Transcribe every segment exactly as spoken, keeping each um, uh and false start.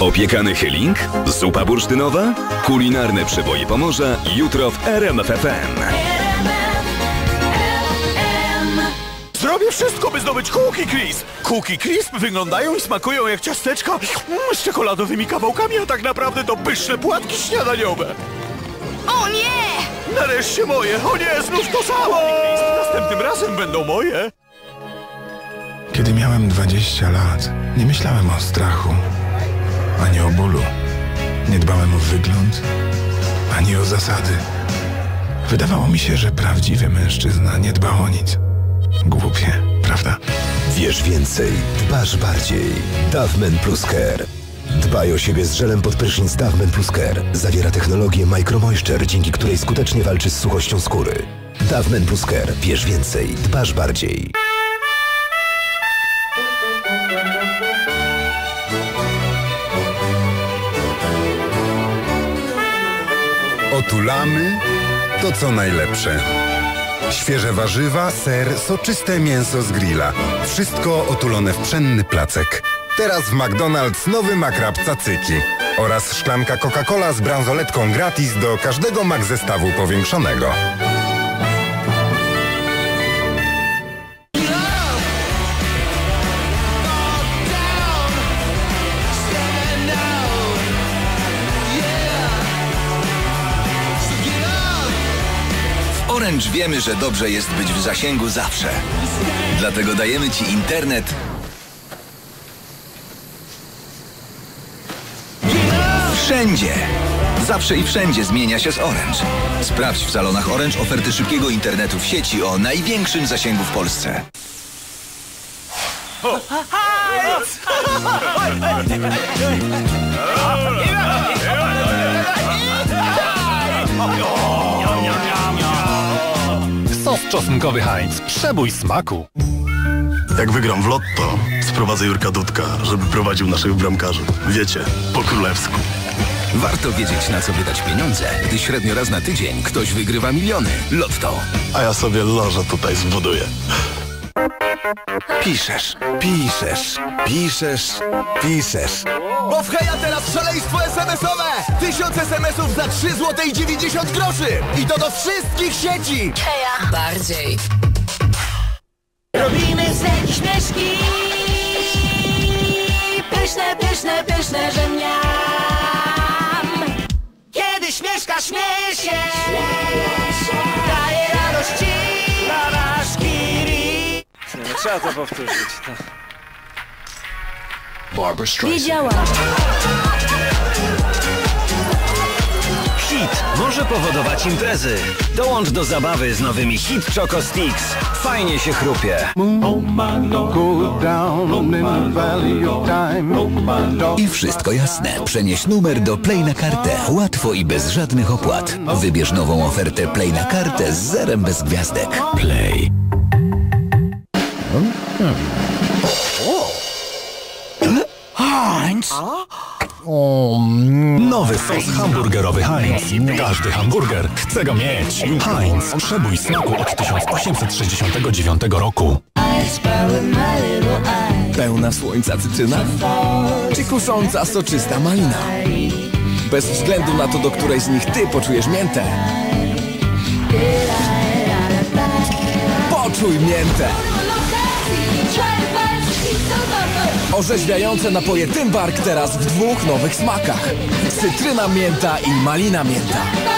Opiekany Hyling? Zupa bursztynowa? Kulinarne przeboje Pomorza jutro w R M F F M. Zrobię wszystko, by zdobyć Cookie Crisp. Cookie Crisp wyglądają i smakują jak ciasteczka mm, z czekoladowymi kawałkami, a tak naprawdę to pyszne płatki śniadaniowe. O nie! Nareszcie moje! O nie, znów to samo! Następnym razem będą moje. Kiedy miałem dwadzieścia lat, nie myślałem o strachu, ani o bólu. Nie dbałem o wygląd, ani o zasady. Wydawało mi się, że prawdziwy mężczyzna nie dba o nic. Głupie, prawda? Wiesz więcej, dbasz bardziej. Dove Men Plus Care. Dbaj o siebie z żelem pod prysznic Dove Men Plus Care. Zawiera technologię Micro Moisture, dzięki której skutecznie walczy z suchością skóry. Dove Men Plus Care. Wiesz więcej, dbasz bardziej. Otulamy to co najlepsze. Świeże warzywa, ser, soczyste mięso z grilla. Wszystko otulone w pszenny placek. Teraz w McDonald's nowy makrab cacyki. Oraz szklanka Coca-Cola z bransoletką gratis do każdego Mac zestawu powiększonego. Orange wiemy, że dobrze jest być w zasięgu zawsze. Dlatego dajemy Ci internet wszędzie. Zawsze i wszędzie zmienia się z Orange. Sprawdź w salonach Orange oferty szybkiego internetu w sieci o największym zasięgu w Polsce. Sos czosnkowy Heinz. Przebój smaku. Jak wygram w lotto, sprowadzę Jurka Dudka, żeby prowadził naszych bramkarzy. Wiecie, po królewsku. Warto wiedzieć, na co wydać pieniądze, gdy średnio raz na tydzień ktoś wygrywa miliony. Lotto. A ja sobie lożę tutaj zbuduję. Piszesz, piszesz, piszesz, piszesz. Bo w Heja teraz szaleństwo es em es owe! Tysiąc es em esów za trzy złote i dziewięćdziesiąt groszy! I to do wszystkich sieci! Heja! Bardziej. Robimy seki śmieszki. Pyszne, pyszne, pyszne, że miam. Kiedy śmieszka śmieje się, daje radości na nasz kiri. No, trzeba to powtórzyć. No. Barbra Streisand. Wiedziałam. Hit może powodować imprezy. Dołącz do zabawy z nowymi Hit Choco Sticks. Fajnie się chrupie. I wszystko jasne. Przenieś numer do Play na kartę. Łatwo i bez żadnych opłat. Wybierz nową ofertę Play na kartę z zerem bez gwiazdek. Play. Heinz! O, nowy sos hamburgerowy Heinz. Każdy hamburger chce go mieć. Heinz. Przebój smaku od tysiąc osiemset sześćdziesiątego dziewiątego roku. Pełna słońca cytryna? Czy kusząca, soczysta malina? Bez względu na to, do której z nich ty poczujesz miętę. Poczuj miętę! Orzeźwiające napoje Tymbark teraz w dwóch nowych smakach. Cytryna mięta i malina mięta.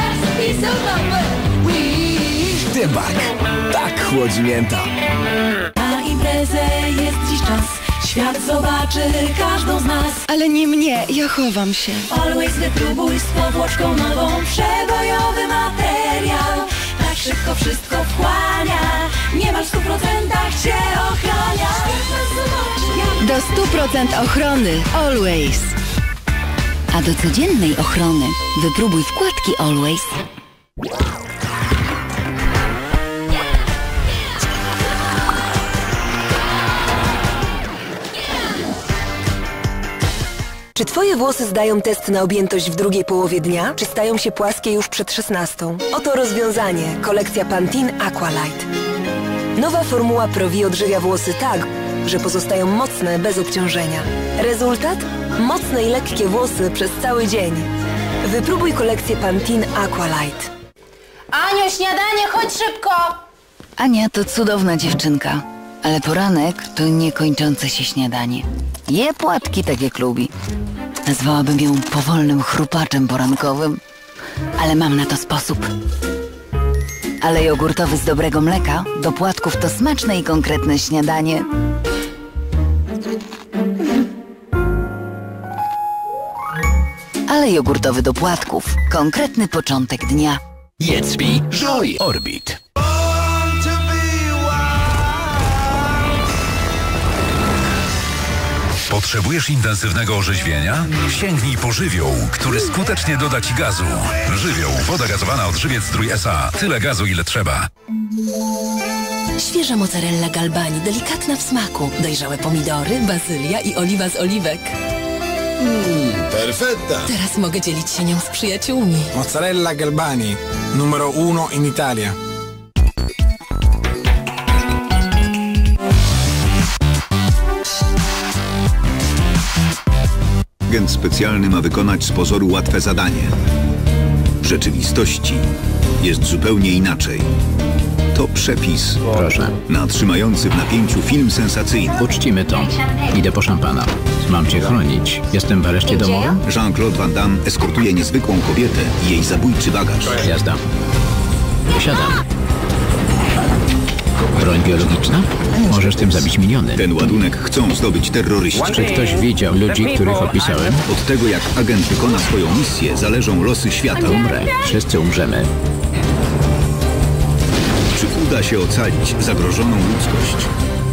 Tymbark. Tak chłodzi mięta. Na imprezę jest dziś czas. Świat zobaczy każdą z nas. Ale nie mnie, ja chowam się. Always wypróbuj z powłoczką nową. Przebojowy materiał. Tak szybko wszystko wchłania. Niemal w stu procentach cię ochrania. Do stu procent ochrony Always. A do codziennej ochrony wypróbuj wkładki Always. Czy twoje włosy zdają test na objętość w drugiej połowie dnia, czy stają się płaskie już przed szesnastą? Oto rozwiązanie. Kolekcja Pantene Aqualight. Nowa formuła Pro-V odżywia włosy tak, że pozostają mocne bez obciążenia. Rezultat? Mocne i lekkie włosy przez cały dzień. Wypróbuj kolekcję Pantene Aqualight. Aniu, śniadanie, chodź szybko! Ania to cudowna dziewczynka, ale poranek to niekończące się śniadanie. Je płatki tak jak lubi. Nazwałabym ją powolnym chrupaczem porankowym, ale mam na to sposób. Ale jogurtowy z dobrego mleka do płatków to smaczne i konkretne śniadanie. Ale jogurtowy do płatków. Konkretny początek dnia. Jedz, pij, żuj. Orbit. Potrzebujesz intensywnego orzeźwienia? Sięgnij po żywioł, który skutecznie doda Ci gazu. Żywioł, woda gazowana od Żywiec Zdrój S A. Tyle gazu, ile trzeba. Świeża mozzarella Galbani, delikatna w smaku. Dojrzałe pomidory, bazylia i oliwa z oliwek. Mmm, perfetta. Teraz mogę dzielić się nią z przyjaciółmi. Mozzarella Galbani, numero uno in Italia. Agent specjalny ma wykonać z pozoru łatwe zadanie. W rzeczywistości jest zupełnie inaczej. To przepis. Proszę. Na trzymający w napięciu film sensacyjny. Uczcimy to. Idę po szampana. Mam cię chronić. Jestem w areszcie domowym? Jean-Claude Van Damme eskortuje niezwykłą kobietę i jej zabójczy bagaż. Jazda. Wysiadam. Broń biologiczna? Możesz tym zabić miliony. Ten ładunek chcą zdobyć terroryści. Czy ktoś widział ludzi, których opisałem? Od tego, jak agent wykona swoją misję, zależą losy świata. Umrę. Wszyscy umrzemy. Czy uda się ocalić zagrożoną ludzkość?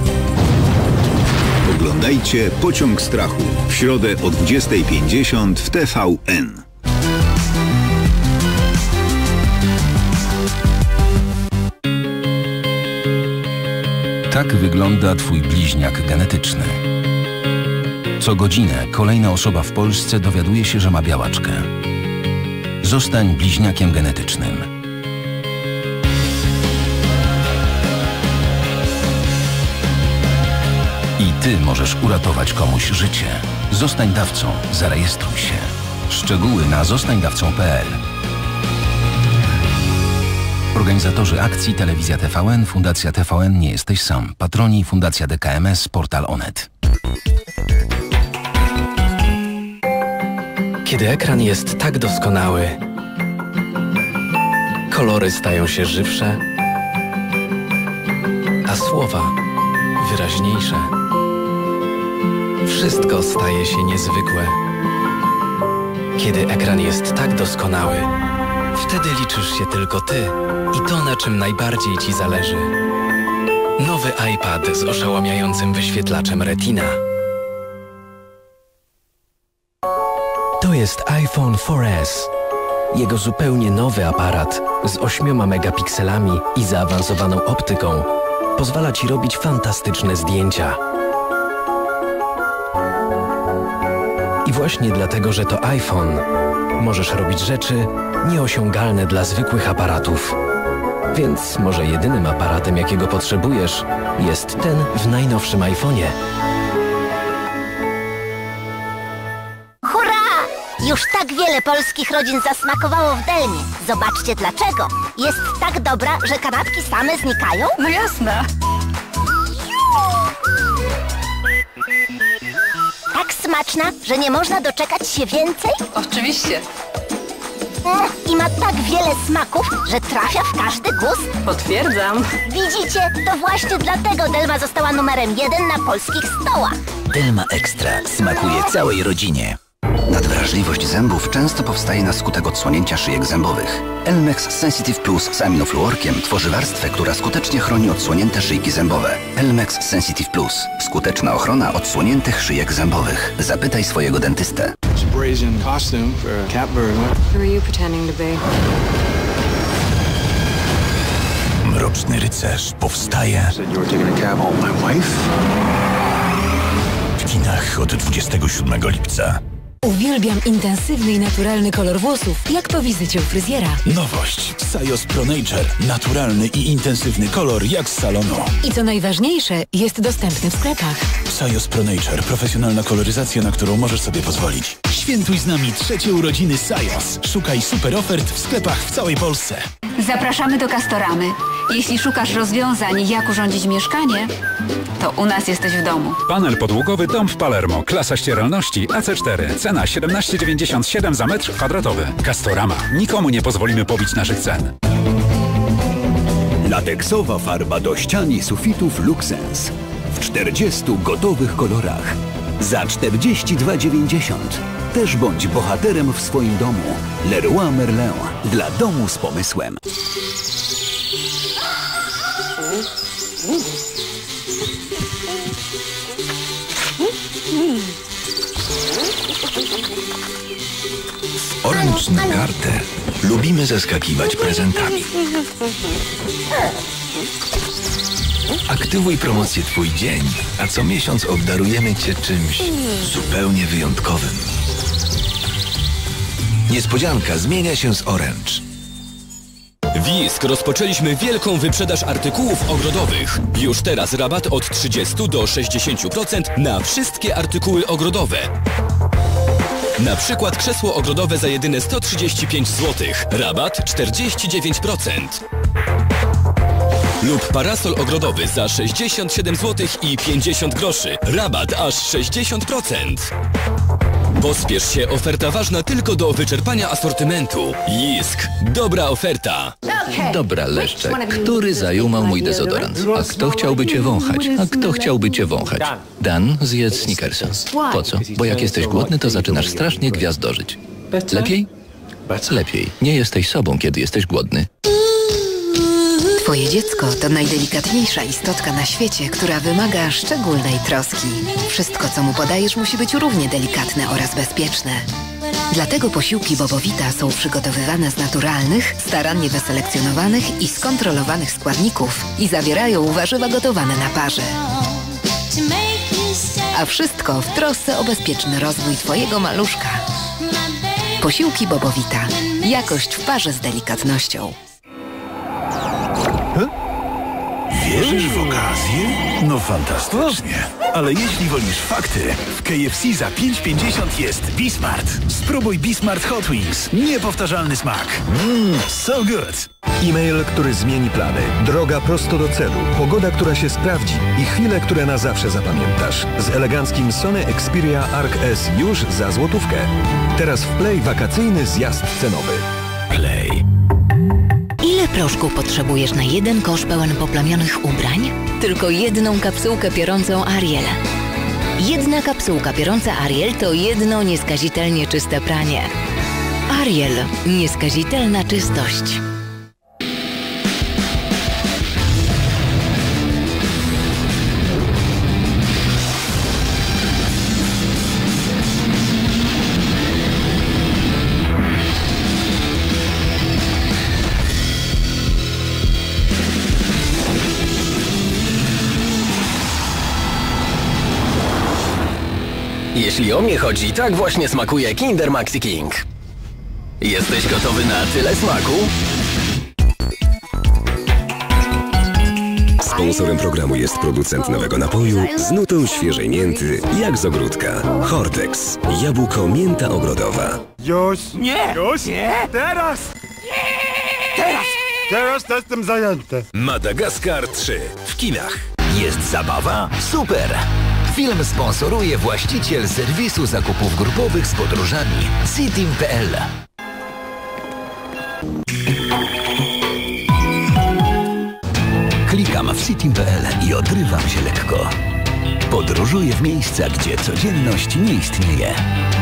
Oglądajcie Pociąg strachu w środę o dwudziestej pięćdziesiąt w T V N. Tak wygląda Twój bliźniak genetyczny. Co godzinę kolejna osoba w Polsce dowiaduje się, że ma białaczkę. Zostań bliźniakiem genetycznym. I Ty możesz uratować komuś życie. Zostań dawcą. Zarejestruj się. Szczegóły na zostań dawcą kropka p l. Organizatorzy akcji Telewizja T V N, Fundacja T V N Nie Jesteś Sam, patroni Fundacja D K M S, Portal Onet. Kiedy ekran jest tak doskonały, kolory stają się żywsze, a słowa wyraźniejsze. Wszystko staje się niezwykłe. Kiedy ekran jest tak doskonały, wtedy liczysz się tylko Ty i to, na czym najbardziej Ci zależy. Nowy iPad z oszałamiającym wyświetlaczem Retina. To jest iPhone cztery S. Jego zupełnie nowy aparat z ośmioma megapikselami i zaawansowaną optyką pozwala Ci robić fantastyczne zdjęcia. I właśnie dlatego, że to iPhone, możesz robić rzeczy nieosiągalne dla zwykłych aparatów. Więc może jedynym aparatem, jakiego potrzebujesz, jest ten w najnowszym iPhone'ie. Hurra! Już tak wiele polskich rodzin zasmakowało w Delnie. Zobaczcie dlaczego. Jest tak dobra, że kanapki same znikają? No jasne. Tak smaczna, że nie można doczekać się więcej? Oczywiście. Mm, I ma tak wiele smaków, że trafia w każdy gust. Potwierdzam. Widzicie? To właśnie dlatego Delma została numerem jeden na polskich stołach. Delma Extra smakuje całej rodzinie. Nadwrażliwość zębów często powstaje na skutek odsłonięcia szyjek zębowych. Elmex Sensitive Plus z aminofluorkiem tworzy warstwę, która skutecznie chroni odsłonięte szyjki zębowe. Elmex Sensitive Plus. Skuteczna ochrona odsłoniętych szyjek zębowych. Zapytaj swojego dentystę. Mroczny rycerz powstaje w kinach od dwudziestego siódmego lipca. Uwielbiam intensywny i naturalny kolor włosów, jak po wizycie u fryzjera. Nowość. Sajos Pro Nature. Naturalny i intensywny kolor jak z salonu. I co najważniejsze, jest dostępny w sklepach. Sajos Pro Nature. Profesjonalna koloryzacja, na którą możesz sobie pozwolić. Świętuj z nami trzecie urodziny Sajos. Szukaj super ofert w sklepach w całej Polsce. Zapraszamy do Castoramy. Jeśli szukasz rozwiązań, jak urządzić mieszkanie, to u nas jesteś w domu. Panel podłogowy dom w Palermo. Klasa ścieralności A C cztery. Cena siedemnaście dziewięćdziesiąt siedem za metr kwadratowy. Castorama. Nikomu nie pozwolimy pobić naszych cen. Lateksowa farba do ścian i sufitów Luxens. W czterdziestu gotowych kolorach. Za czterdzieści dwa dziewięćdziesiąt. Też bądź bohaterem w swoim domu. Leroy Merlin. Dla domu z pomysłem. W Orange na kartę lubimy zaskakiwać prezentami. Aktywuj promocję Twój dzień, a co miesiąc obdarujemy Cię czymś zupełnie wyjątkowym. Niespodzianka zmienia się z Orange. W Jisk rozpoczęliśmy wielką wyprzedaż artykułów ogrodowych. Już teraz rabat od trzydziestu do sześćdziesięciu procent na wszystkie artykuły ogrodowe. Na przykład krzesło ogrodowe za jedyne sto trzydzieści pięć złotych. Rabat czterdzieści dziewięć procent. Lub parasol ogrodowy za sześćdziesiąt siedem złotych i pięćdziesiąt groszy. Rabat aż sześćdziesiąt procent. Pospiesz się, oferta ważna tylko do wyczerpania asortymentu. Jisk. Dobra oferta. Dobra, Leszczek. Który zajął mój dezodorant? A kto chciałby Cię wąchać? A kto chciałby Cię wąchać? Dan, zjedz Snickersa. Po co? Bo jak jesteś głodny, to zaczynasz strasznie gwiazdorzyć. Lepiej? Lepiej. Nie jesteś sobą, kiedy jesteś głodny. Twoje dziecko to najdelikatniejsza istotka na świecie, która wymaga szczególnej troski. Wszystko, co mu podajesz, musi być równie delikatne oraz bezpieczne. Dlatego posiłki Bobowita są przygotowywane z naturalnych, starannie wyselekcjonowanych i skontrolowanych składników i zawierają warzywa gotowane na parze. A wszystko w trosce o bezpieczny rozwój Twojego maluszka. Posiłki Bobowita. Jakość w parze z delikatnością. Wierzysz w okazję? No fantastycznie. Ale jeśli wolisz fakty, w K F C za pięć pięćdziesiąt jest Bismart. Spróbuj Bismart Hot Wings. Niepowtarzalny smak. Mmm, so good. E-mail, który zmieni plany. Droga prosto do celu. Pogoda, która się sprawdzi. I chwile, które na zawsze zapamiętasz. Z eleganckim Sony Xperia Arc S już za złotówkę. Teraz w Play wakacyjny zjazd cenowy. Play. Ile proszku potrzebujesz na jeden kosz pełen poplamionych ubrań? Tylko jedną kapsułkę piorącą Ariel. Jedna kapsułka piorąca Ariel to jedno nieskazitelnie czyste pranie. Ariel. Nieskazitelna czystość. Jeśli o mnie chodzi, tak właśnie smakuje Kinder Maxi King. Jesteś gotowy na tyle smaku? Sponsorem programu jest producent nowego napoju z nutą świeżej mięty, jak z ogródka. Hortex. Jabłko mięta ogrodowa. Już. Nie. Już. Nie. Teraz. Nie. Teraz. Teraz to jestem zajęty. Madagaskar trzy. W kinach. Jest zabawa? Super! Film sponsoruje właściciel serwisu zakupów grupowych z podróżami Citim kropka p l. Klikam w Citim kropka p l i odrywam się lekko. Podróżuję w miejsca, gdzie codzienność nie istnieje.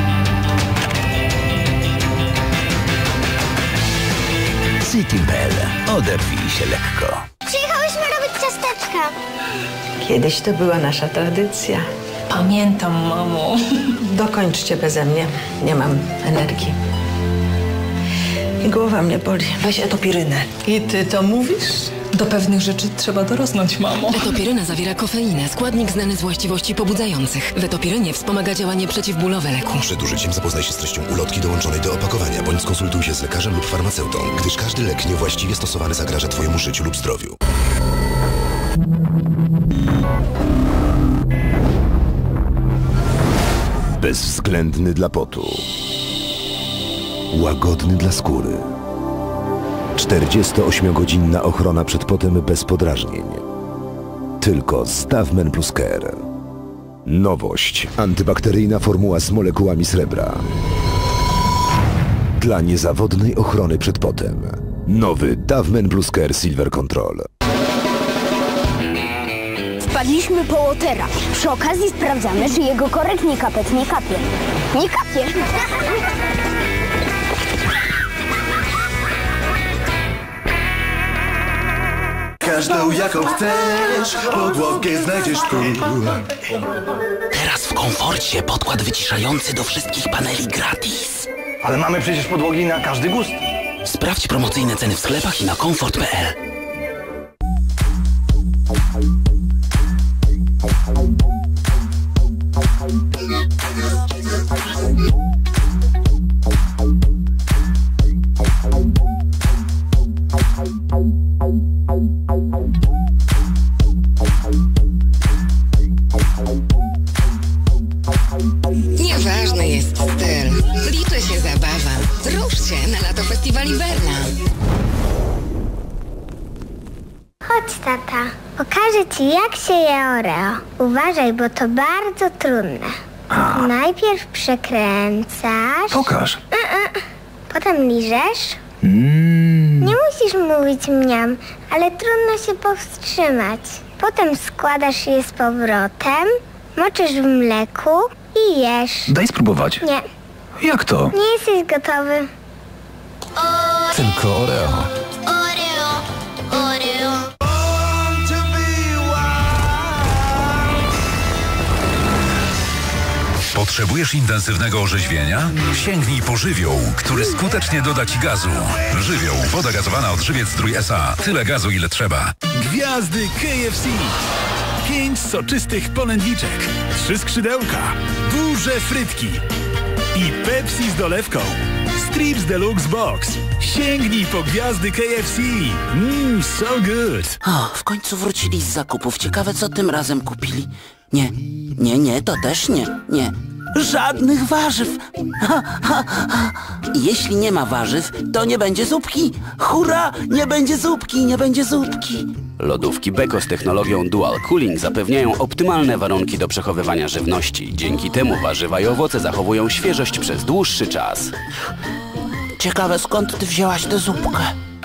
Citim kropka p l. Oderwij się lekko. Przyjechałyśmy robić ciasteczka. Kiedyś to była nasza tradycja. Pamiętam, mamo. Dokończcie beze mnie. Nie mam energii. I głowa mnie boli. Weź etopirynę. I ty to mówisz? Do pewnych rzeczy trzeba dorosnąć, mamo. Wetopiryna zawiera kofeinę, składnik znany z właściwości pobudzających. Wetopirynie wspomaga działanie przeciwbólowe leku. Przed użyciem zapoznaj się z treścią ulotki dołączonej do opakowania, bądź skonsultuj się z lekarzem lub farmaceutą, gdyż każdy lek niewłaściwie stosowany zagraża Twojemu życiu lub zdrowiu. Bezwzględny dla potu. Łagodny dla skóry. czterdziestoośmiogodzinna ochrona przed potem bez podrażnień. Tylko z Davmen Plus Care. Nowość. Antybakteryjna formuła z molekułami srebra. Dla niezawodnej ochrony przed potem. Nowy Davmen Plus Care Silver Control. Wpadliśmy po Watera. Przy okazji sprawdzamy, czy jego korek nie kapet nie kapie. Nie kapie! Każdą jaką chcesz, podłogę znajdziesz tu. Teraz w komforcie podkład wyciszający do wszystkich paneli gratis. Ale mamy przecież podłogi na każdy gust. Sprawdź promocyjne ceny w sklepach i na komfort kropka p l. Nieważny jest styl, liczy się zabawa. Ruszcie na lato festiwali Berna. Chodź, tata. Pokażę ci, jak się je Oreo. Uważaj, bo to bardzo trudne. A. Najpierw przekręcasz. Pokaż. Mm-mm. Potem liżesz. Mm. Nie musisz mówić mniam, ale trudno się powstrzymać. Potem składasz je z powrotem, moczysz w mleku i jesz. Daj spróbować. Nie. Jak to? Nie jesteś gotowy. Tylko Oreo. Oreo, Oreo. Potrzebujesz intensywnego orzeźwienia? Sięgnij po żywioł, który skutecznie doda Ci gazu. Żywioł, woda gazowana od Żywiec Zdrój S A. Tyle gazu, ile trzeba. Gwiazdy K F C. Pięć soczystych polędwiczek, trzy skrzydełka, duże frytki i Pepsi z dolewką. Strips Deluxe Box. Sięgnij po gwiazdy K F C. Mmm, so good. O, w końcu wrócili z zakupów. Ciekawe, co tym razem kupili. Nie, nie, nie, to też nie, nie. Żadnych warzyw. Ha, ha, ha. Jeśli nie ma warzyw, to nie będzie zupki. Hurra, nie będzie zupki, nie będzie zupki. Lodówki Beko z technologią Dual Cooling zapewniają optymalne warunki do przechowywania żywności. Dzięki temu warzywa i owoce zachowują świeżość przez dłuższy czas. Ciekawe, skąd ty wzięłaś tę zupkę?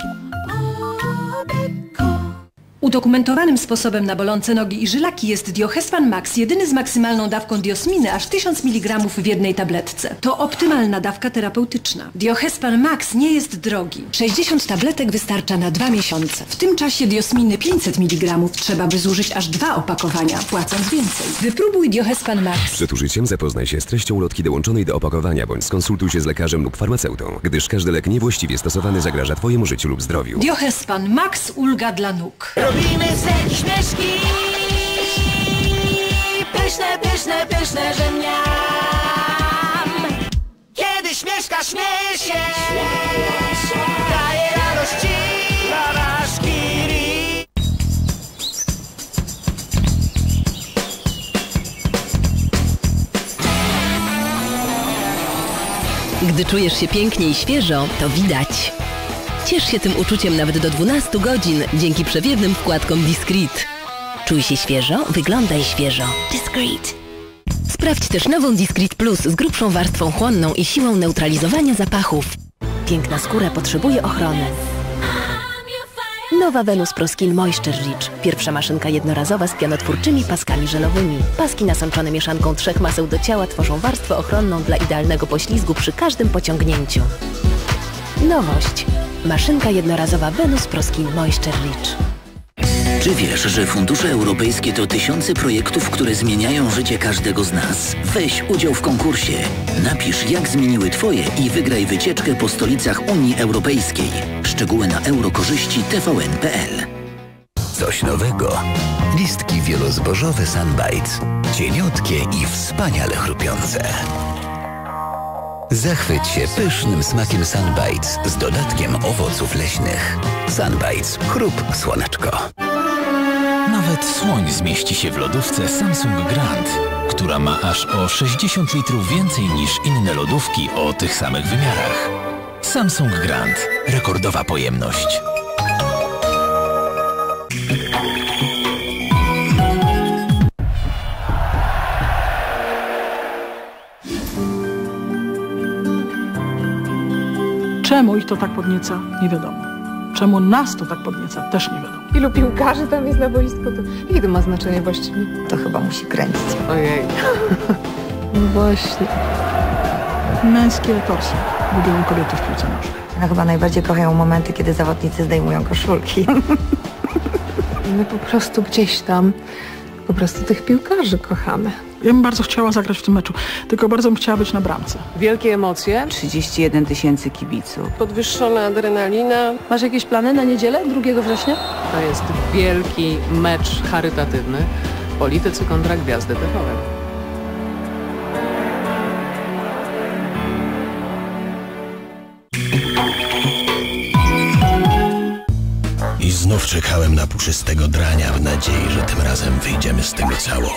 Udokumentowanym sposobem na bolące nogi i żylaki jest Diohespan Max, jedyny z maksymalną dawką diosminy, aż tysiąc miligramów w jednej tabletce. To optymalna dawka terapeutyczna. Diohespan Max nie jest drogi. sześćdziesiąt tabletek wystarcza na dwa miesiące. W tym czasie diosminy pięćset miligramów trzeba by zużyć aż dwa opakowania, płacąc więcej. Wypróbuj Diohespan Max. Przed użyciem zapoznaj się z treścią ulotki dołączonej do opakowania, bądź skonsultuj się z lekarzem lub farmaceutą, gdyż każdy lek niewłaściwie stosowany zagraża Twojemu życiu lub zdrowiu. Diohespan Max, ulga dla nóg. Robimy ser i śmieszki, pyszne, pyszne, pyszne, że mniam. Kiedy śmieszka śmieje się, daje radości rawaszkiri. Gdy czujesz się pięknie i świeżo, to widać. Ciesz się tym uczuciem nawet do dwunastu godzin dzięki przewiewnym wkładkom Discreet. Czuj się świeżo, wyglądaj świeżo. Discreet. Sprawdź też nową Discreet Plus z grubszą warstwą chłonną i siłą neutralizowania zapachów. Piękna skóra potrzebuje ochrony. Nowa Venus Pro Skin Moisture Rich. Pierwsza maszynka jednorazowa z pianotwórczymi paskami żelowymi. Paski nasączone mieszanką trzech maseł do ciała tworzą warstwę ochronną dla idealnego poślizgu przy każdym pociągnięciu. Nowość. Maszynka jednorazowa Venus Pro Skin Moisture Rich. Czy wiesz, że fundusze europejskie to tysiące projektów, które zmieniają życie każdego z nas? Weź udział w konkursie. Napisz, jak zmieniły Twoje i wygraj wycieczkę po stolicach Unii Europejskiej. Szczegóły na eurokorzyści t v n kropka p l. coś nowego. Listki wielozbożowe Sunbites. Cieniutkie i wspaniale chrupiące. Zachwyć się pysznym smakiem Sunbites z dodatkiem owoców leśnych. Sunbites. Chrup, słoneczko. Nawet słoń zmieści się w lodówce Samsung Grand, która ma aż o sześćdziesiąt litrów więcej niż inne lodówki o tych samych wymiarach. Samsung Grand. Rekordowa pojemność. Czemu ich to tak podnieca? Nie wiadomo. Czemu nas to tak podnieca? Też nie wiadomo. Ilu piłkarzy tam jest na boisku? To jakie to ma znaczenie właściwie? To chyba musi kręcić. Ojej. No właśnie. Męskie torso. Lubią kobiety w piłce nożnej. No chyba najbardziej kochają momenty, kiedy zawodnicy zdejmują koszulki. My po prostu gdzieś tam po prostu tych piłkarzy kochamy. Ja bym bardzo chciała zagrać w tym meczu, tylko bardzo bym chciała być na bramce. Wielkie emocje. trzydzieści jeden tysięcy kibiców. Podwyższona adrenalina. Masz jakieś plany na niedzielę, drugiego września? To jest wielki mecz charytatywny. Politycy kontra gwiazdy T V N. I znów czekałem na puszystego drania w nadziei, że tym razem wyjdziemy z tego cało.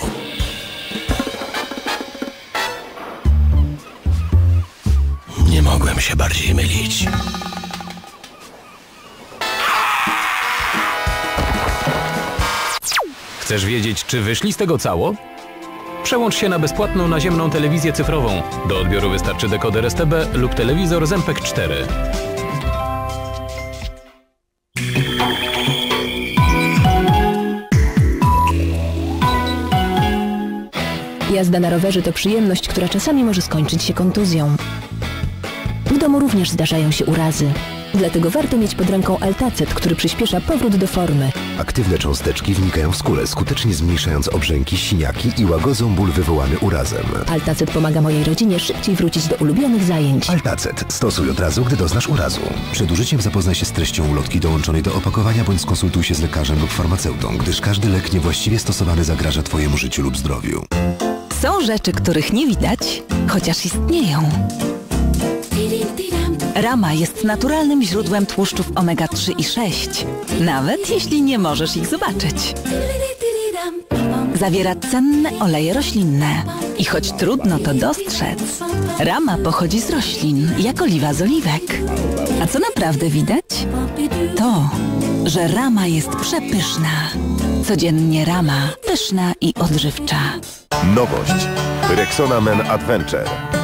Nie mogłem się bardziej mylić. Chcesz wiedzieć, czy wyszli z tego cało? Przełącz się na bezpłatną naziemną telewizję cyfrową. Do odbioru wystarczy dekoder S T B lub telewizor z M P E G cztery. Jazda na rowerze to przyjemność, która czasami może skończyć się kontuzją. W domu również zdarzają się urazy. Dlatego warto mieć pod ręką Altacet, który przyspiesza powrót do formy. Aktywne cząsteczki wnikają w skórę, skutecznie zmniejszając obrzęki, siniaki i łagodzą ból wywołany urazem. Altacet pomaga mojej rodzinie szybciej wrócić do ulubionych zajęć. Altacet. Stosuj od razu, gdy doznasz urazu. Przed użyciem zapoznaj się z treścią ulotki dołączonej do opakowania, bądź skonsultuj się z lekarzem lub farmaceutą, gdyż każdy lek niewłaściwie stosowany zagraża Twojemu życiu lub zdrowiu. Są rzeczy, których nie widać, chociaż istnieją. Rama jest naturalnym źródłem tłuszczów omega trzy i sześć, nawet jeśli nie możesz ich zobaczyć. Zawiera cenne oleje roślinne i choć trudno to dostrzec, rama pochodzi z roślin, jak oliwa z oliwek. A co naprawdę widać? To, że rama jest przepyszna. Codziennie rama, pyszna i odżywcza. Nowość. Rexona Men Adventure.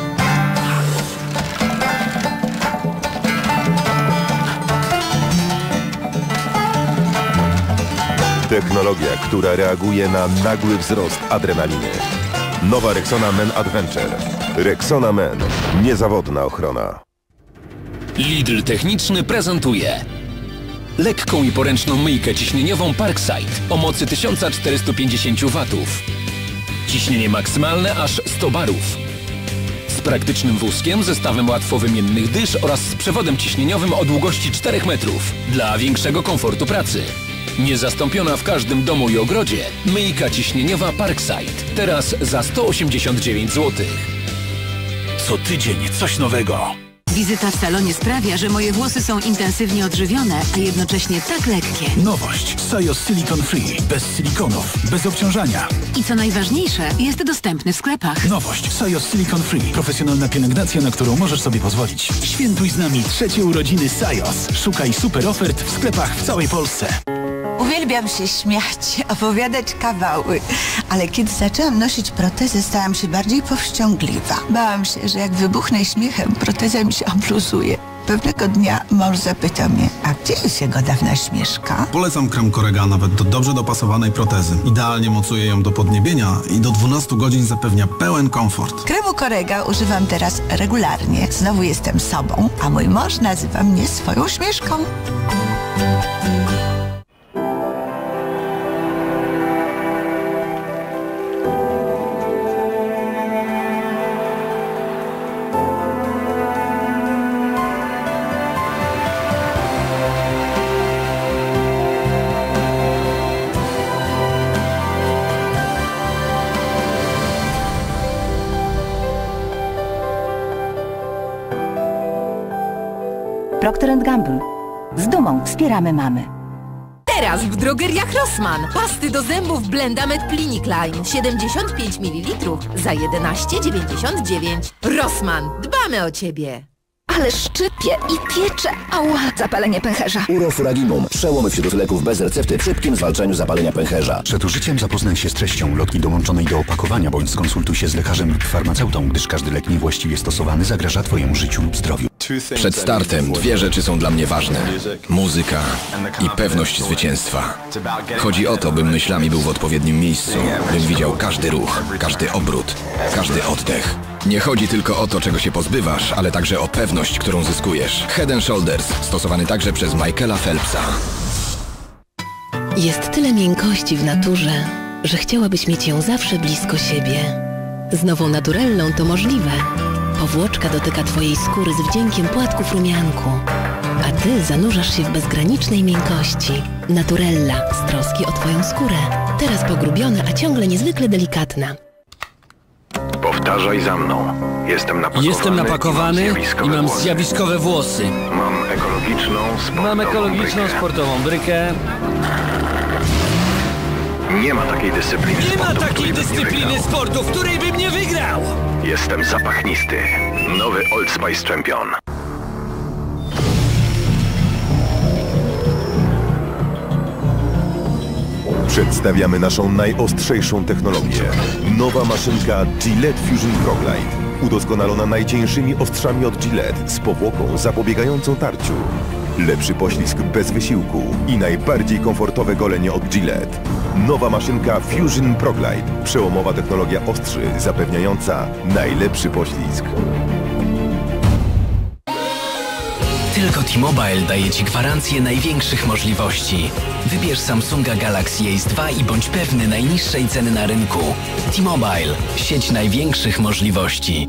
Technologia, która reaguje na nagły wzrost adrenaliny. Nowa Rexona Men Adventure. Rexona Men. Niezawodna ochrona. Lidl Techniczny prezentuje lekką i poręczną myjkę ciśnieniową Parkside o mocy tysiąc czterysta pięćdziesiąt watów. Ciśnienie maksymalne aż sto barów. Z praktycznym wózkiem, zestawem łatwowymiennych dysz oraz z przewodem ciśnieniowym o długości czterech metrów dla większego komfortu pracy. Niezastąpiona w każdym domu i ogrodzie myjka ciśnieniowa Parkside. Teraz za sto osiemdziesiąt dziewięć złotych. Co tydzień coś nowego. Wizyta w salonie sprawia, że moje włosy są intensywnie odżywione, a jednocześnie tak lekkie. Nowość. Sajos Silicon Free. Bez silikonów. Bez obciążania. I co najważniejsze, jest dostępny w sklepach. Nowość. Sajos Silicon Free. Profesjonalna pielęgnacja, na którą możesz sobie pozwolić. Świętuj z nami trzecie urodziny Sajos. Szukaj super ofert w sklepach w całej Polsce. Uwielbiam się śmiać, opowiadać kawały, ale kiedy zaczęłam nosić protezę, stałam się bardziej powściągliwa. Bałam się, że jak wybuchnę śmiechem, proteza mi się obluzuje. Pewnego dnia mąż zapytał mnie, a gdzie jest jego dawna śmieszka? Polecam krem Korega nawet do dobrze dopasowanej protezy. Idealnie mocuje ją do podniebienia i do dwunastu godzin zapewnia pełen komfort. Kremu Korega używam teraz regularnie. Znowu jestem sobą, a mój mąż nazywa mnie swoją śmieszką. Procter and Gamble. Z dumą wspieramy mamy. Teraz w drogeriach Rossmann. Pasty do zębów Blendamed Clinic Line siedemdziesiąt pięć mililitrów za jedenaście dziewięćdziesiąt dziewięć. Rossmann, dbamy o Ciebie. Ale szczypie i piecze. Ała, zapalenie pęcherza. Urofuraginum. Przełom wśród leków bez recepty w szybkim zwalczaniu zapalenia pęcherza. Przed użyciem zapoznaj się z treścią ulotki dołączonej do opakowania, bądź skonsultuj się z lekarzem lub farmaceutą, gdyż każdy lek niewłaściwie stosowany zagraża Twojemu życiu lub zdrowiu. Przed startem dwie rzeczy są dla mnie ważne. Muzyka i pewność zwycięstwa. Chodzi o to, bym myślami był w odpowiednim miejscu, bym widział każdy ruch, każdy obrót, każdy oddech. Nie chodzi tylko o to, czego się pozbywasz, ale także o pewność, którą zyskujesz. Head and Shoulders, stosowany także przez Michaela Phelpsa. Jest tyle miękkości w naturze, że chciałabyś mieć ją zawsze blisko siebie. Z nową Naturellą to możliwe. Powłoczka dotyka Twojej skóry z wdziękiem płatków rumianku, a Ty zanurzasz się w bezgranicznej miękkości. Naturella z troski o Twoją skórę. Teraz pogrubiona, a ciągle niezwykle delikatna. Powtarzaj za mną. Jestem napakowany, Jestem napakowany i mam zjawiskowe, i mam włosy. zjawiskowe włosy. Mam ekologiczną, sportową Mam ekologiczną, brykę. sportową brykę. Nie ma takiej dyscypliny Nie ma sportu, takiej której bym nie dyscypliny wygrał. sportu, w której bym nie wygrał! Jestem zapachnisty. Nowy Old Spice Champion. Przedstawiamy naszą najostrzejszą technologię. Nowa maszynka Gillette Fusion ProGlide. Udoskonalona najcieńszymi ostrzami od Gillette z powłoką zapobiegającą tarciu. Lepszy poślizg bez wysiłku i najbardziej komfortowe golenie od Gillette. Nowa maszynka Fusion ProGlide. Przełomowa technologia ostrzy zapewniająca najlepszy poślizg. Tylko T-Mobile daje Ci gwarancję największych możliwości. Wybierz Samsunga Galaxy Ace dwa i bądź pewny najniższej ceny na rynku. T-Mobile. Sieć największych możliwości.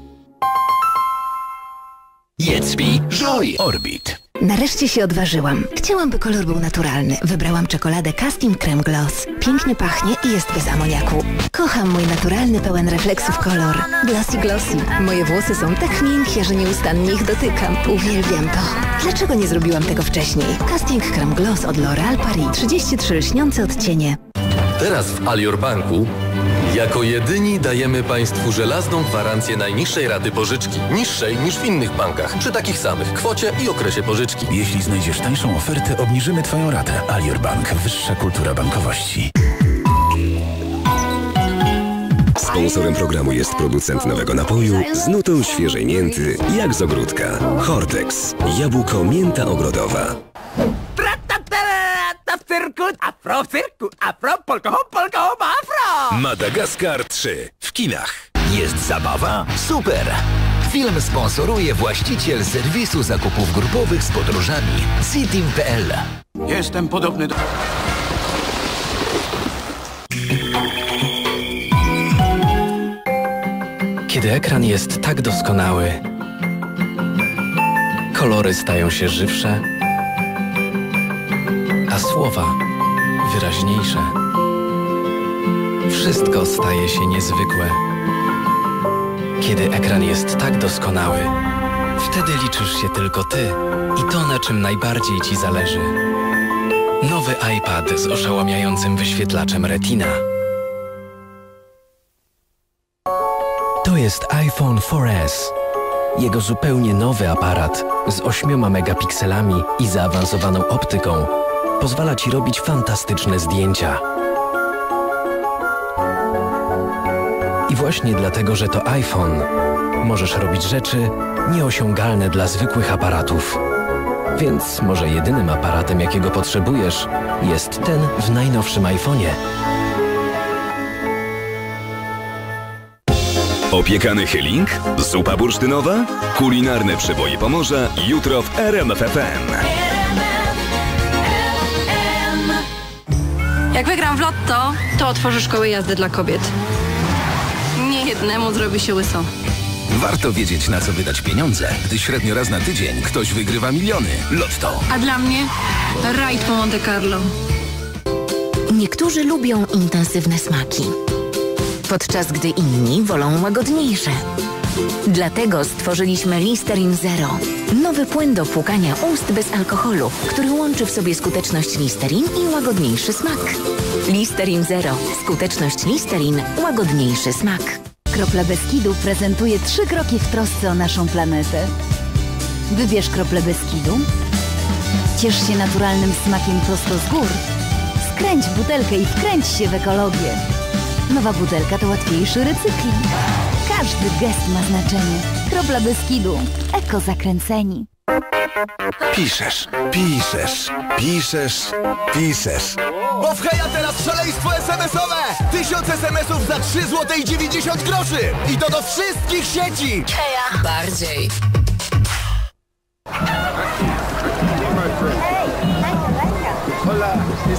Jedzbi, Joy, Orbit. Nareszcie się odważyłam. Chciałam, by kolor był naturalny. Wybrałam czekoladę Casting Creme Gloss. Pięknie pachnie i jest bez amoniaku. Kocham mój naturalny, pełen refleksów kolor. Glossy Glossy. Moje włosy są tak miękkie, że nieustannie ich dotykam. Uwielbiam to. Dlaczego nie zrobiłam tego wcześniej? Casting Creme Gloss od L'Oréal Paris. trzydzieści trzy lśniące odcienie. Teraz w Alior Banku jako jedyni dajemy Państwu żelazną gwarancję najniższej raty pożyczki. Niższej niż w innych bankach, przy takich samych kwocie i okresie pożyczki. Jeśli znajdziesz tańszą ofertę, obniżymy Twoją ratę. Alior Bank. Wyższa kultura bankowości. Sponsorem programu jest producent nowego napoju z nutą świeżej mięty, jak z ogródka. Hortex. Jabłko mięta ogrodowa. W cyrku, afro w cyrku, afro, polko hop, polko hop, afro! Madagaskar trzy w kinach. Jest zabawa? Super! Film sponsoruje właściciel serwisu zakupów grupowych z podróżami Citim kropka p l. Jestem podobny do... Kiedy ekran jest tak doskonały, kolory stają się żywsze, a słowa wyraźniejsze. Wszystko staje się niezwykłe. Kiedy ekran jest tak doskonały, wtedy liczysz się tylko ty i to, na czym najbardziej ci zależy. Nowy iPad z oszałamiającym wyświetlaczem Retina. To jest iPhone cztery S. Jego zupełnie nowy aparat z ośmioma megapikselami i zaawansowaną optyką pozwala Ci robić fantastyczne zdjęcia. I właśnie dlatego, że to iPhone, możesz robić rzeczy nieosiągalne dla zwykłych aparatów. Więc może jedynym aparatem, jakiego potrzebujesz, jest ten w najnowszym iPhone'ie. Opiekany Hyling? Zupa bursztynowa? Kulinarne przeboje Pomorza jutro w R M F F M. Jak wygram w lotto, to otworzę szkołę jazdy dla kobiet. Nie jednemu zrobi się łyso. Warto wiedzieć, na co wydać pieniądze, gdy średnio raz na tydzień ktoś wygrywa miliony. Lotto. A dla mnie rajd po Monte Carlo. Niektórzy lubią intensywne smaki. podczas gdy inni wolą łagodniejsze. Dlatego stworzyliśmy Listerin Zero. Nowy płyn do płukania ust bez alkoholu, który łączy w sobie skuteczność Listerin i łagodniejszy smak. Listerin Zero. Skuteczność Listerin, łagodniejszy smak. Krople Beskidu prezentuje trzy kroki w trosce o naszą planetę. Wybierz krople Beskidu. Ciesz się naturalnym smakiem prosto z gór. Skręć butelkę i wkręć się w ekologię. Nowa butelka to łatwiejszy recykling. Każdy gest ma znaczenie. Kropla Beskidu. Eko zakręceni. Piszesz, piszesz, piszesz, piszesz. Bo w Heja teraz szaleństwo es em es owe! Tysiąc es em esów za trzy złote i dziewięćdziesiąt groszy! I to do wszystkich sieci! Heja. Bardziej. Hola,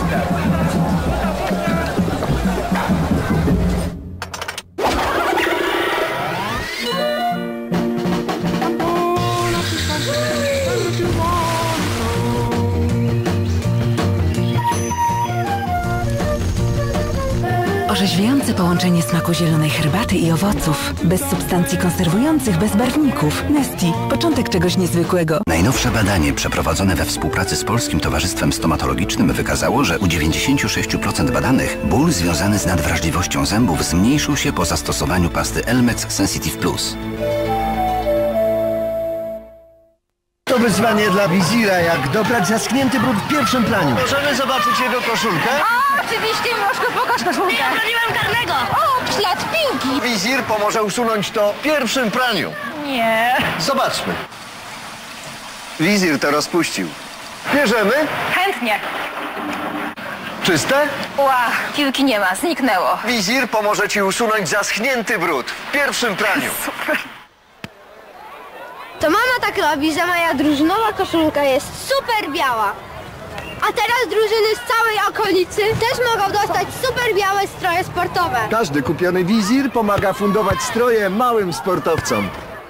Orzeźwiające połączenie smaku zielonej herbaty i owoców. Bez substancji konserwujących, bez barwników. Nesti. Początek czegoś niezwykłego. Najnowsze badanie przeprowadzone we współpracy z Polskim Towarzystwem Stomatologicznym wykazało, że u dziewięćdziesiąt sześć procent badanych ból związany z nadwrażliwością zębów zmniejszył się po zastosowaniu pasty Elmex Sensitive Plus. To wyzwanie dla Wizira, jak dobrać zaschnięty brud w pierwszym praniu. Możemy zobaczyć jego koszulkę? O, oczywiście, Moszko, pokaż koszulkę. Nie obroniłam karnego. O, ślad piłki. Wizir pomoże usunąć to w pierwszym praniu. Nie. Zobaczmy. Wizir to rozpuścił. Bierzemy? Chętnie. Czyste? Ła, piłki nie ma, zniknęło. Wizir pomoże ci usunąć zaschnięty brud w pierwszym praniu. Super. To mama tak robi, że moja drużynowa koszulka jest super biała. A teraz drużyny z całej okolicy też mogą dostać super białe stroje sportowe. Każdy kupiony Wizir pomaga fundować stroje małym sportowcom.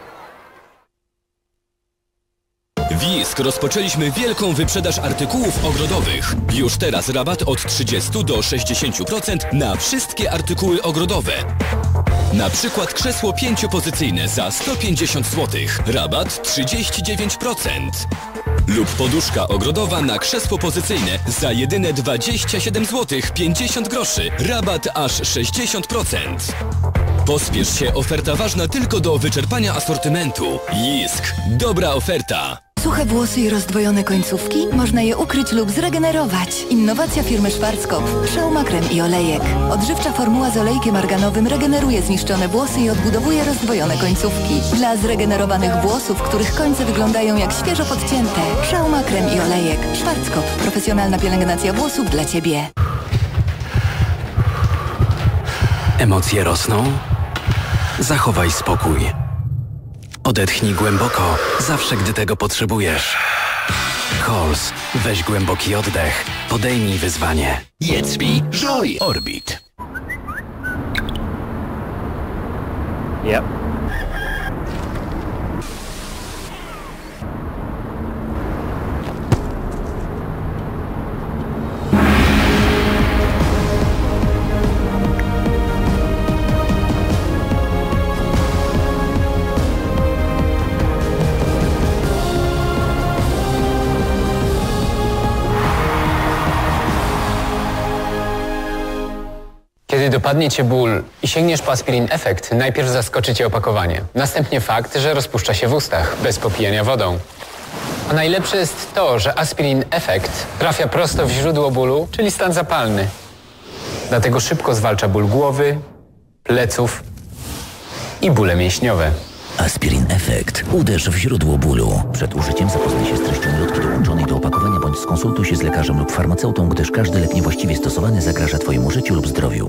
Wisk rozpoczęliśmy wielką wyprzedaż artykułów ogrodowych. Już teraz rabat od trzydziestu do sześćdziesięciu procent na wszystkie artykuły ogrodowe. Na przykład krzesło pięciopozycyjne za sto pięćdziesiąt złotych. Rabat trzydzieści dziewięć procent. Lub poduszka ogrodowa na krzesło pozycyjne za jedyne dwadzieścia siedem złotych pięćdziesiąt groszy. Rabat aż sześćdziesiąt procent. Pospiesz się, oferta ważna tylko do wyczerpania asortymentu. Jisk. Dobra oferta. Suche włosy i rozdwojone końcówki? Można je ukryć lub zregenerować. Innowacja firmy Schwarzkopf. Szauma krem i olejek. Odżywcza formuła z olejkiem arganowym regeneruje zniszczone włosy i odbudowuje rozdwojone końcówki. Dla zregenerowanych włosów, których końce wyglądają jak świeżo podcięte. Szauma krem i olejek. Schwarzkopf. Profesjonalna pielęgnacja włosów dla Ciebie. Emocje rosną? Zachowaj spokój. Odetchnij głęboko, zawsze gdy tego potrzebujesz. Halls, weź głęboki oddech, podejmij wyzwanie. Jedzbi, żuj. Orbit. Yep. Kiedy dopadnie Cię ból i sięgniesz po Aspirin Effect, najpierw zaskoczy Cię opakowanie. Następnie fakt, że rozpuszcza się w ustach, bez popijania wodą. A najlepsze jest to, że Aspirin Effect trafia prosto w źródło bólu, czyli stan zapalny. Dlatego szybko zwalcza ból głowy, pleców i bóle mięśniowe. Aspirin Effect. Uderz w źródło bólu. Przed użyciem zapoznaj się z treścią ulotki dołączonej do opakowania bądź skonsultuj się z lekarzem lub farmaceutą, gdyż każdy lek niewłaściwie stosowany zagraża Twojemu życiu lub zdrowiu.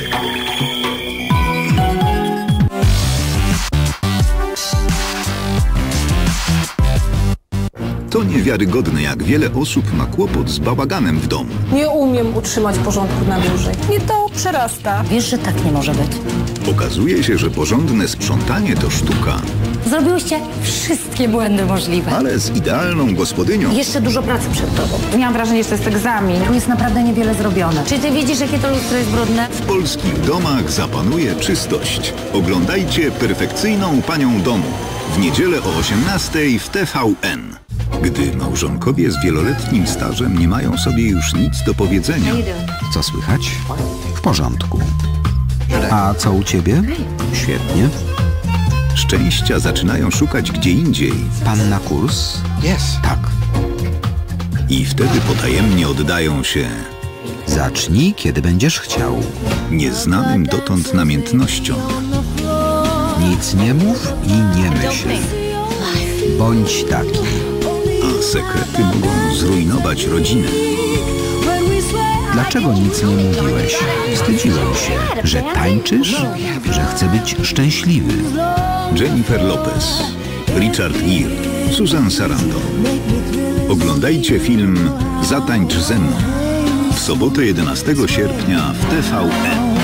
To niewiarygodne, jak wiele osób ma kłopot z bałaganem w domu. Nie umiem utrzymać porządku na dłużej. Mnie to przerasta. Wiesz, że tak nie może być. Okazuje się, że porządne sprzątanie to sztuka. Zrobiłyście wszystkie błędy możliwe. Ale z idealną gospodynią. Jeszcze dużo pracy przed tobą. Miałam wrażenie, że to jest egzamin. Tu jest naprawdę niewiele zrobione. Czy ty widzisz, jakie to lustro jest brudne? W polskich domach zapanuje czystość. Oglądajcie Perfekcyjną Panią Domu. W niedzielę o osiemnastej w T V N. Gdy małżonkowie z wieloletnim stażem nie mają sobie już nic do powiedzenia. Co słychać? W porządku. A co u ciebie? Świetnie. Szczęścia zaczynają szukać gdzie indziej. Pan na kurs? Jest. Tak. I wtedy potajemnie oddają się. Zacznij, kiedy będziesz chciał. Nieznanym dotąd namiętnościom. Nic nie mów i nie myśl. Bądź taki. A sekrety mogą zrujnować rodzinę. Dlaczego nic nie mówiłeś? Wstydziłem się, że tańczysz, że chcę być szczęśliwy. Jennifer Lopez, Richard Gere, Susan Sarandon. Oglądajcie film Zatańcz ze mną w sobotę jedenastego sierpnia w T V N.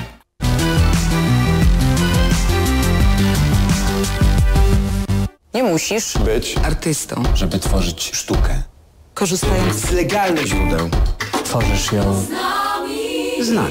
Nie musisz być artystą, żeby tworzyć sztukę. Korzystając z legalnych źródeł, tworzysz ją z nami.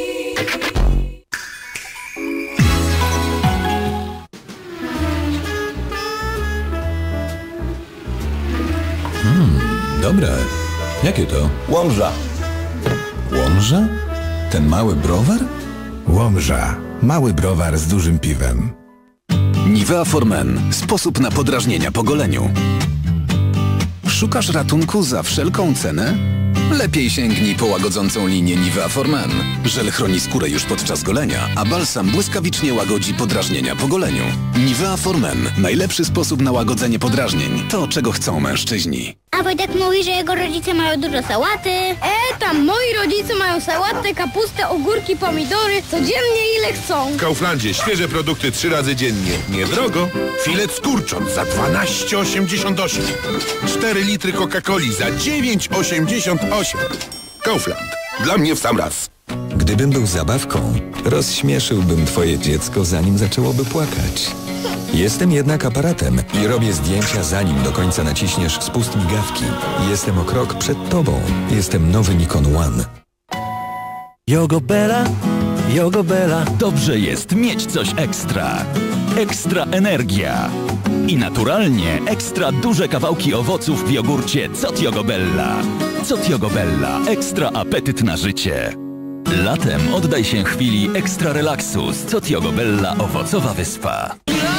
Hmm, dobre. Jakie to? Łomża. Łomża? Ten mały browar? Łomża. Mały browar z dużym piwem. Nivea for Men. Sposób na podrażnienia po goleniu. Szukasz ratunku za wszelką cenę? Lepiej sięgnij po łagodzącą linię Nivea for Men. Żel chroni skórę już podczas golenia, a balsam błyskawicznie łagodzi podrażnienia po goleniu. Nivea for Men. Najlepszy sposób na łagodzenie podrażnień. To, czego chcą mężczyźni. A Wojtek mówi, że jego rodzice mają dużo sałaty. E, tam moi rodzice mają sałatę, kapustę, ogórki, pomidory. Codziennie ile chcą. W Kauflandzie świeże produkty trzy razy dziennie. Niedrogo. Filet z kurcząt za dwanaście osiemdziesiąt osiem. cztery litry Coca-Coli za dziewięć osiemdziesiąt osiem. Kaufland. Dla mnie w sam raz. Gdybym był zabawką, rozśmieszyłbym twoje dziecko, zanim zaczęłoby płakać. Jestem jednak aparatem i robię zdjęcia, zanim do końca naciśniesz spust migawki. Jestem o krok przed tobą. Jestem nowy Nikon One. Yogo Bella, Yogo Bella. Dobrze jest mieć coś ekstra. Ekstra energia. I naturalnie ekstra duże kawałki owoców w jogurcie Cot Yogo Bella. Cot Yogo Bella. Ekstra apetyt na życie. Latem oddaj się chwili ekstra relaksu z Cot Yogo Bella Owocowa Wyspa.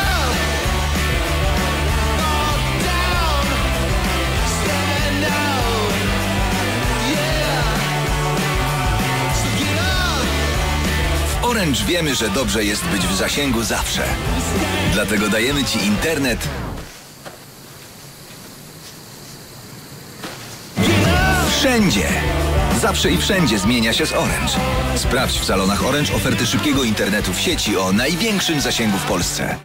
W Orange wiemy, że dobrze jest być w zasięgu zawsze. Dlatego dajemy Ci internet wszędzie. Zawsze i wszędzie zmienia się z Orange. Sprawdź w salonach Orange oferty szybkiego internetu w sieci o największym zasięgu w Polsce.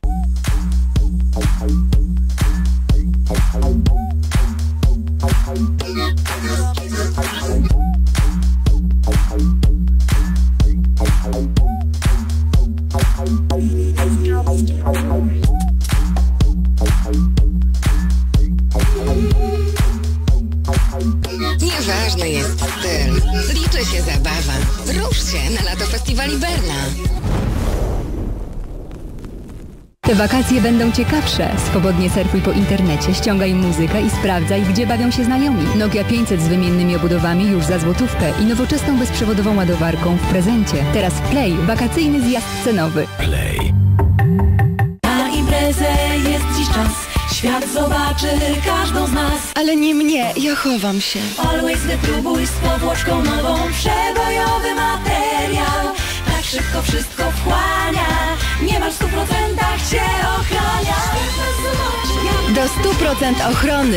Nieważny jest styl. Liczy się zabawa. Rusz się na lato festiwali Berna. Te wakacje będą ciekawsze. Swobodnie surfuj po internecie, ściągaj muzykę i sprawdzaj, gdzie bawią się znajomi. Nokia pięćset z wymiennymi obudowami już za złotówkę i nowoczesną bezprzewodową ładowarką w prezencie. Teraz Play, wakacyjny zjazd cenowy. Play. Na imprezę jest dziś czas. Świat zobaczy każdą z nas. Ale nie mnie, ja chowam się. Always wypróbuj z powłoczką nową. Przebojowy materiał. Tak szybko wszystko wchłania. Niemal w stu procentach cię ochrania. Do stu procent ochrony.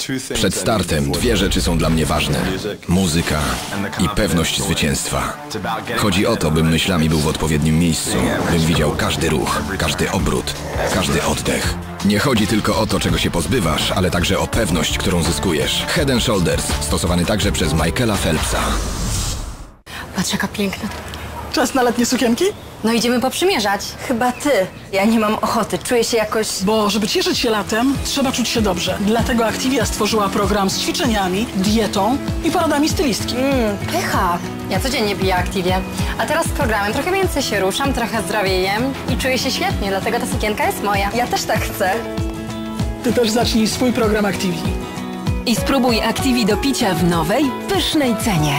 Przed startem dwie rzeczy są dla mnie ważne. Muzyka i pewność zwycięstwa. Chodzi o to, bym myślami był w odpowiednim miejscu, bym widział każdy ruch, każdy obrót, każdy oddech. Nie chodzi tylko o to, czego się pozbywasz, ale także o pewność, którą zyskujesz. Head and Shoulders, stosowany także przez Michaela Phelpsa. Patrz, jaka piękna. Czas na letnie sukienki? No idziemy poprzymierzać. Chyba ty. Ja nie mam ochoty, czuję się jakoś... Bo żeby cieszyć się latem, trzeba czuć się dobrze. Dlatego Activia stworzyła program z ćwiczeniami, dietą i poradami stylistki. Mmm, pycha. Ja codziennie piję Activię. A teraz z programem trochę więcej się ruszam, trochę zdrowiej jem i czuję się świetnie, dlatego ta sukienka jest moja. Ja też tak chcę. Ty też zacznij swój program Activii. I spróbuj Activii do picia w nowej, pysznej cenie.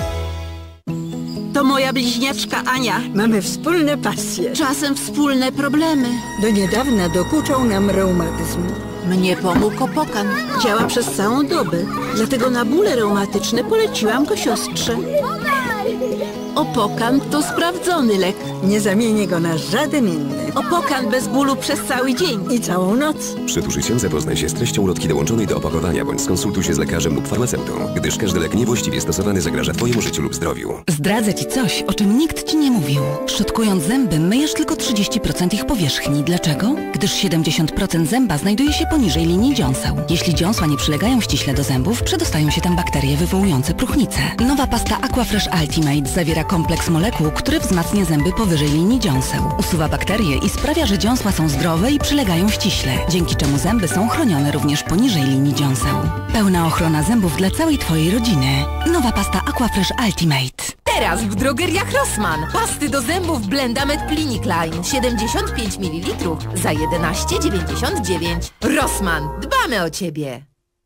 To moja bliźniaczka Ania. Mamy wspólne pasje. Czasem wspólne problemy. Do niedawna dokuczał nam reumatyzm. Mnie pomógł Opokan. Działa przez całą dobę. Dlatego na bóle reumatyczne poleciłam go siostrze. Opokan to sprawdzony lek. Nie zamienię go na żaden inny. Opokan bez bólu przez cały dzień i całą noc. Przed użyciem zapoznaj się z treścią ulotki dołączonej do opakowania bądź skonsultuj się z lekarzem lub farmaceutą, gdyż każdy lek niewłaściwie stosowany zagraża Twojemu życiu lub zdrowiu. Zdradzę Ci coś, o czym nikt Ci nie mówił. Szczotkując zęby myjesz tylko trzydzieści procent ich powierzchni. Dlaczego? Gdyż siedemdziesiąt procent zęba znajduje się poniżej linii dziąseł. Jeśli dziąsła nie przylegają ściśle do zębów, przedostają się tam bakterie wywołujące próchnicę. Nowa pasta Aquafresh Ultimate zawiera kompleks molekuł, który wzmacnia zęby powyżej linii dziąseł. Usuwa bakterie i sprawia, że dziąsła są zdrowe i przylegają ściśle, dzięki czemu zęby są chronione również poniżej linii dziąseł. Pełna ochrona zębów dla całej Twojej rodziny. Nowa pasta Aquafresh Ultimate. Teraz w drogeriach Rossmann. Pasty do zębów Blendamed Clinic Line siedemdziesiąt pięć mililitrów za jedenaście dziewięćdziesiąt dziewięć. Rossmann. Dbamy o Ciebie.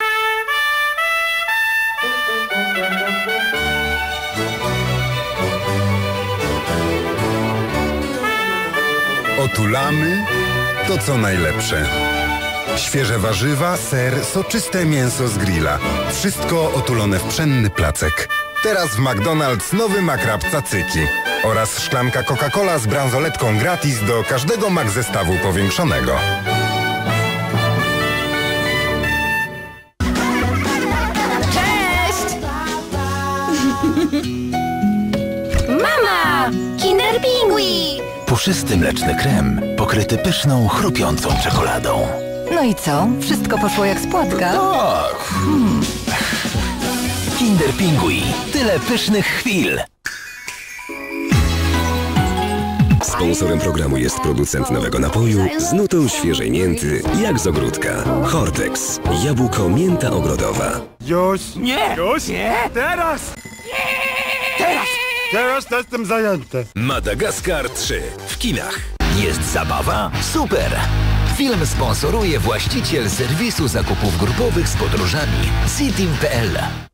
Otulamy to co najlepsze. Świeże warzywa, ser, soczyste mięso z grilla. Wszystko otulone w pszenny placek. Teraz w McDonald's nowy makrab cacyki. Oraz szklanka Coca-Cola z bransoletką gratis do każdego Mac zestawu powiększonego. Cześć! Mama! Kinder Pingui! Puszysty mleczny krem, pokryty pyszną, chrupiącą czekoladą. No i co? Wszystko poszło jak z płatka? Tak. Hmm. Kinder Pingui. Tyle pysznych chwil. Sponsorem programu jest producent nowego napoju z nutą świeżej mięty, jak z ogródka. Hortex. Jabłko mięta ogrodowa. Już. Nie. Już. Nie. Teraz. Nie. Teraz. Teraz jestem zajęty. Madagaskar trzy. W kinach. Jest zabawa? Super! Film sponsoruje właściciel serwisu zakupów grupowych z podróżami Citym kropka p l.